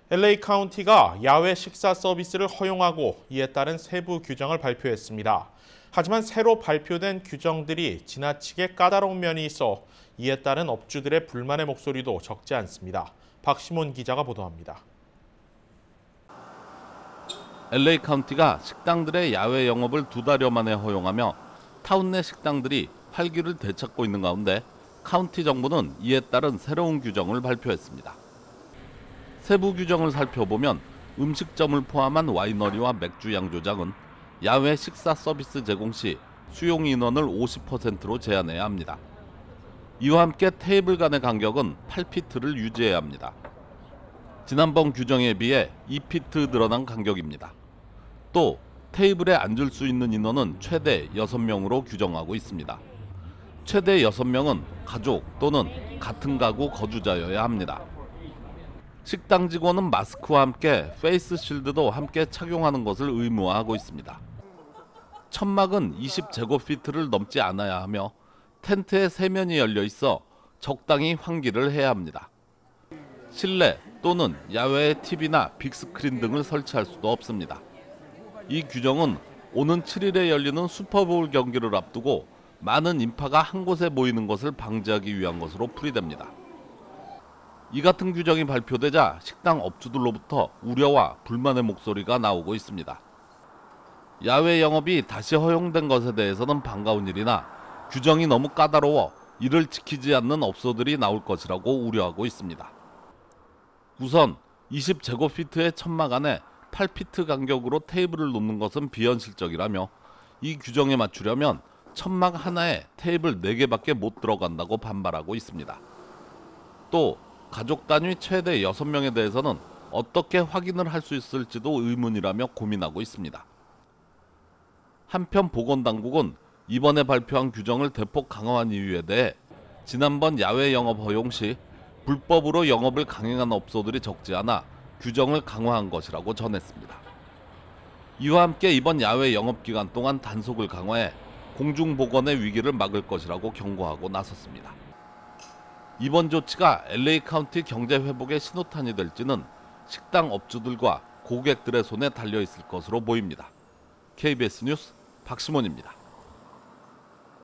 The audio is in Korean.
LA 카운티가 야외 식사 서비스를 허용하고 이에 따른 세부 규정을 발표했습니다. 하지만 새로 발표된 규정들이 지나치게 까다로운 면이 있어 이에 따른 업주들의 불만의 목소리도 적지 않습니다. 박시몬 기자가 보도합니다. LA 카운티가 식당들의 야외 영업을 2달여 만에 허용하며 타운 내 식당들이 활기를 되찾고 있는 가운데 카운티 정부는 이에 따른 새로운 규정을 발표했습니다. 세부 규정을 살펴보면 음식점을 포함한 와이너리와 맥주 양조장은 야외 식사 서비스 제공 시 수용 인원을 50%로 제한해야 합니다. 이와 함께 테이블 간의 간격은 8피트를 유지해야 합니다. 지난번 규정에 비해 2피트 늘어난 간격입니다. 또 테이블에 앉을 수 있는 인원은 최대 6명으로 규정하고 있습니다. 최대 6명은 가족 또는 같은 가구 거주자여야 합니다. 식당 직원은 마스크와 함께 페이스 실드도 함께 착용하는 것을 의무화하고 있습니다. 천막은 20제곱피트를 넘지 않아야 하며 텐트의 세면이 열려 있어 적당히 환기를 해야 합니다. 실내 또는 야외에 TV나 빅스크린 등을 설치할 수도 없습니다. 이 규정은 오는 7일에 열리는 슈퍼볼 경기를 앞두고 많은 인파가 한 곳에 모이는 것을 방지하기 위한 것으로 풀이됩니다. 이 같은 규정이 발표되자 식당 업주들로부터 우려와 불만의 목소리가 나오고 있습니다. 야외 영업이 다시 허용된 것에 대해서는 반가운 일이나 규정이 너무 까다로워 이를 지키지 않는 업소들이 나올 것이라고 우려하고 있습니다. 우선 20제곱피트의 천막 안에 8피트 간격으로 테이블을 놓는 것은 비현실적이라며 이 규정에 맞추려면 천막 하나에 테이블 4개밖에 못 들어간다고 반발하고 있습니다. 또 가족 단위 최대 6명에 대해서는 어떻게 확인을 할 수 있을지도 의문이라며 고민하고 있습니다. 한편 보건당국은 이번에 발표한 규정을 대폭 강화한 이유에 대해 지난번 야외 영업 허용 시 불법으로 영업을 강행한 업소들이 적지 않아 규정을 강화한 것이라고 전했습니다. 이와 함께 이번 야외 영업기간 동안 단속을 강화해 공중보건의 위기를 막을 것이라고 경고하고 나섰습니다. 이번 조치가 LA 카운티 경제 회복의 신호탄이 될지는 식당 업주들과 고객들의 손에 달려 있을 것으로 보입니다. KBS 뉴스 박시몬입니다.